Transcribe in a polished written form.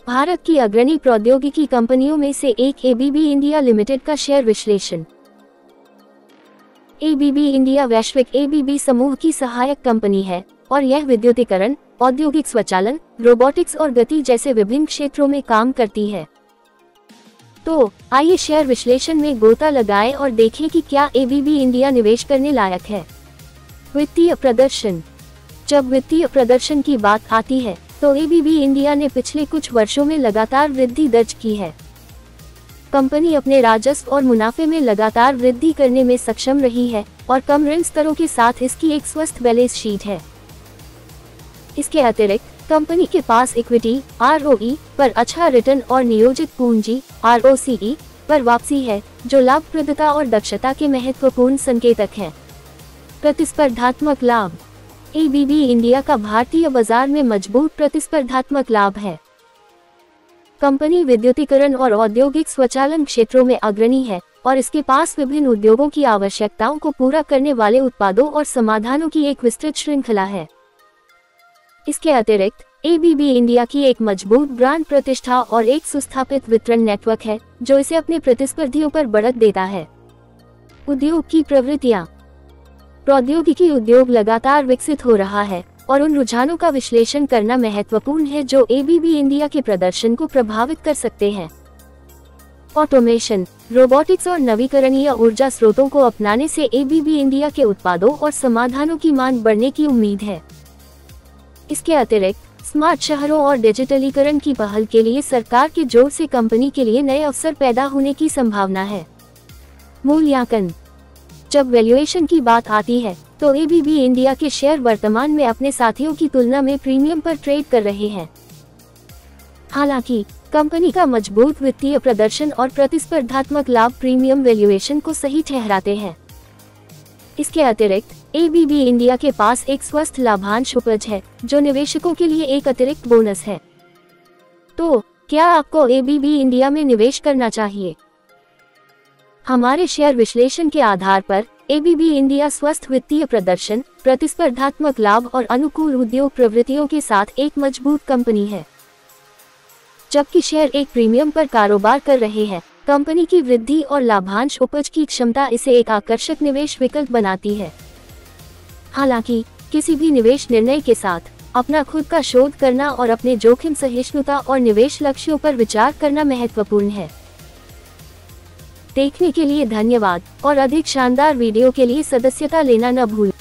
भारत की अग्रणी प्रौद्योगिकी कंपनियों में से एक एबीबी इंडिया लिमिटेड का शेयर विश्लेषण। एबीबी इंडिया वैश्विक एबीबी समूह की सहायक कंपनी है और यह विद्युतीकरण, औद्योगिक स्वचालन, रोबोटिक्स और गति जैसे विभिन्न क्षेत्रों में काम करती है। तो आइए शेयर विश्लेषण में गोता लगाएं और देखें कि क्या एबीबी इंडिया निवेश करने लायक है। वित्तीय प्रदर्शन। जब वित्तीय प्रदर्शन की बात आती है तो एबीबी इंडिया ने पिछले कुछ वर्षों में लगातार वृद्धि दर्ज की है। कंपनी अपने राजस्व और मुनाफे में लगातार वृद्धि करने में सक्षम रही है और कम ऋण स्तरों के साथ इसकी एक स्वस्थ बैलेंस शीट है। इसके अतिरिक्त कंपनी के पास इक्विटी ROE पर अच्छा रिटर्न और नियोजित पूंजी ROCE पर वापसी है, जो लाभप्रदता और दक्षता के महत्वपूर्ण संकेतक हैं। प्रतिस्पर्धात्मक लाभ। एबीबी इंडिया का भारतीय बाजार में मजबूत प्रतिस्पर्धात्मक लाभ है। कंपनी विद्युतीकरण और औद्योगिक स्वचालन क्षेत्रों में अग्रणी है और इसके पास विभिन्न उद्योगों की आवश्यकताओं को पूरा करने वाले उत्पादों और समाधानों की एक विस्तृत श्रृंखला है। इसके अतिरिक्त एबीबी इंडिया की एक मजबूत ब्रांड प्रतिष्ठा और एक सुस्थापित वितरण नेटवर्क है, जो इसे अपने प्रतिस्पर्धियों पर बढ़त देता है। उद्योग की प्रवृत्तियां। प्रौद्योगिकी उद्योग लगातार विकसित हो रहा है और उन रुझानों का विश्लेषण करना महत्वपूर्ण है जो एबीबी इंडिया के प्रदर्शन को प्रभावित कर सकते हैं। ऑटोमेशन, रोबोटिक्स और नवीकरणीय ऊर्जा स्रोतों को अपनाने से एबीबी इंडिया के उत्पादों और समाधानों की मांग बढ़ने की उम्मीद है। इसके अतिरिक्त स्मार्ट शहरों और डिजिटलीकरण की पहल के लिए सरकार के जोर से कंपनी के लिए नए अवसर पैदा होने की संभावना है। मूल्यांकन। जब वैल्यूएशन की बात आती है तो एबीबी इंडिया के शेयर वर्तमान में अपने साथियों की तुलना में प्रीमियम पर ट्रेड कर रहे हैं। हालांकि कंपनी का मजबूत वित्तीय प्रदर्शन और प्रतिस्पर्धात्मक लाभ प्रीमियम वैल्यूएशन को सही ठहराते हैं। इसके अतिरिक्त एबीबी इंडिया के पास एक स्वस्थ लाभांश उपज है, जो निवेशकों के लिए एक अतिरिक्त बोनस है। तो क्या आपको एबीबी इंडिया में निवेश करना चाहिए? हमारे शेयर विश्लेषण के आधार पर एबीबी इंडिया स्वस्थ वित्तीय प्रदर्शन, प्रतिस्पर्धात्मक लाभ और अनुकूल उद्योग प्रवृत्तियों के साथ एक मजबूत कंपनी है। जबकि शेयर एक प्रीमियम पर कारोबार कर रहे हैं, कंपनी की वृद्धि और लाभांश उपज की क्षमता इसे एक आकर्षक निवेश विकल्प बनाती है। हालांकि किसी भी निवेश निर्णय के साथ अपना खुद का शोध करना और अपने जोखिम सहिष्णुता और निवेश लक्ष्यों पर विचार करना महत्वपूर्ण है। देखने के लिए धन्यवाद और अधिक शानदार वीडियो के लिए सदस्यता लेना न भूलें।